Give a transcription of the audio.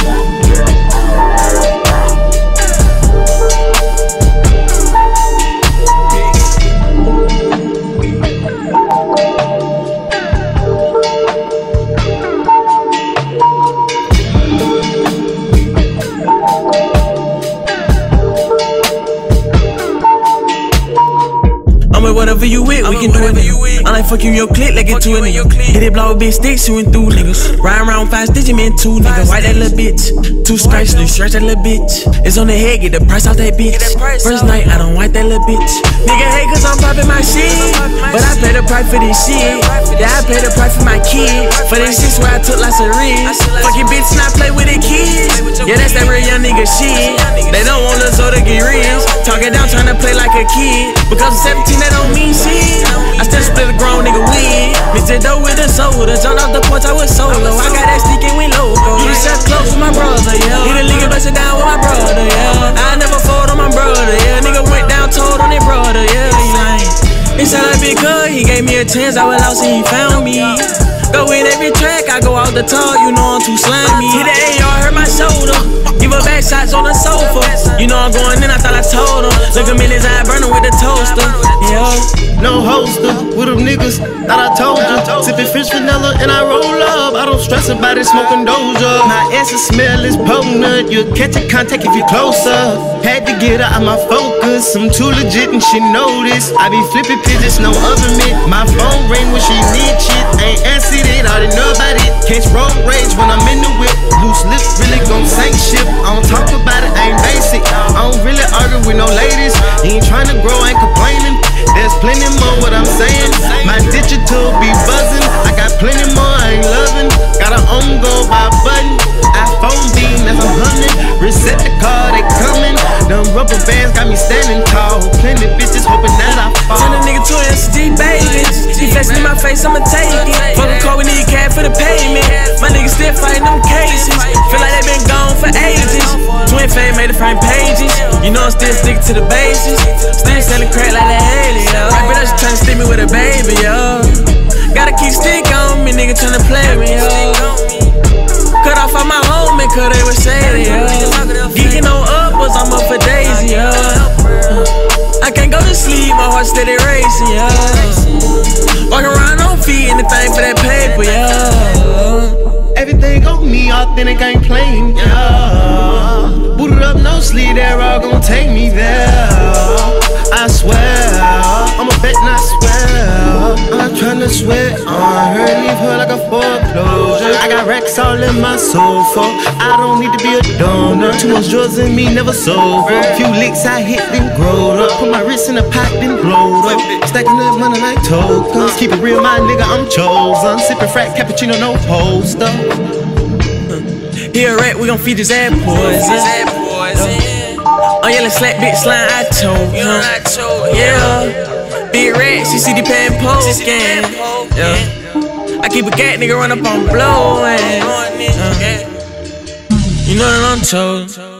Whatever you with, we can do it. I like fuck you in your clique, let's get to it, nigga. Hit it, blow a big stick, shooting through, niggas. Ride around 5 stitches, man, 2 niggas. White that little bitch, 2 scratch, new stretch that little bitch. It's on the head, get the price off that bitch. First night, I don't white that little bitch. Nigga hate cause I'm popping my shit, but I pay the price for this shit. Yeah, I pay the price for my kid. For this shit where I took lots of risks. Fuck your bitch and I play with the kids. Yeah, that's that real young nigga shit. They don't want us all to get rich. Talking down, trying to play like a kid. Because I'm 17, that don't mean shit. I still split a grown nigga weed. Mix it dough with a soda. Jumped off the porch, I was solo. I got that stick and went low. You just shut close with my brother, yeah. Hit a lick and bust it down with my brother, yeah. I never fold on my brother, yeah. Nigga went down, told on their brother, yeah. He lying. He said I be good, he gave me a chance. I was lost and he found me. Go in every track, I go out the top, you know I'm too slimy. Hit the AR, hurt my shoulder. Give her back shots on the sofa. You know I'm going in, I thought I told him. Look him in his eye, burning with the toaster. Yeah. No holster, with them niggas, thought I told ya. Sippin' French vanilla and I roll up. I don't stress about it, smoking Doja. My essence smell is potent. You'll catch a contact if you closer. Had to get her out my focus. I'm too legit and she know this. I be flipping pigeons, no other man. My phone ring when she need shit. Ain't answered it, I didn't know about it. Catch road rage when I'm in the whip. Loose lips really gon' sink ship. I don't talk about it, I ain't basic. I don't really argue with no ladies. You ain't tryna grow, ain't complaining. There's plenty more what I'm saying. My digital be buzzing. I got plenty more I ain't loving. Got an on go by button. iPhone beam as I'm humming. Reset the car, they coming. Them rubber bands got me standing tall. Plenty bitches hoping that I fall. Turn a nigga to an SD, baby. He flexing in my face, I'ma take it. Fuck a car, we need cash for the payment. My niggas still fighting them cases. Feel like they been gone for ages. Twin fade made the frame pages. You know I'm still sticking to the bases. Still selling crack like that Haley, yo. Right, but I'm trying to stick me with a baby, yo. Gotta keep stick on me, nigga tryna play me, yo. Cut off all my homie, cause they was shady, yo. Geeking on upwards, I'm up for Daisy, yo. I can't go to sleep, my heart steady racing, yo. Walking around on feet, anything for that paper, yo. Everything on me, authentic, ain't playing, yeah. Booted up, no sleep, they're all gon' take me there. I swear, I'm a bet and I swear. I'm tryna sweat on her, leave her like a foreclosure. I got racks all in my sofa. I don't need to be a donor. Too much drugs in me, never sober. Few licks I hit, then growed up. Put my wrist in a pot, then blowed up. Stacking up money like tokens. Keep it real, my nigga, I'm chosen. Sippin' frat cappuccino, no poster. He a rat, we gon' feed his ass poison. Oh yeah, let's slap big slime, I told him. Yeah, big rat, she see the pan post game. Yeah, I keep a gat, nigga run up on blowing. You know that I'm chosen.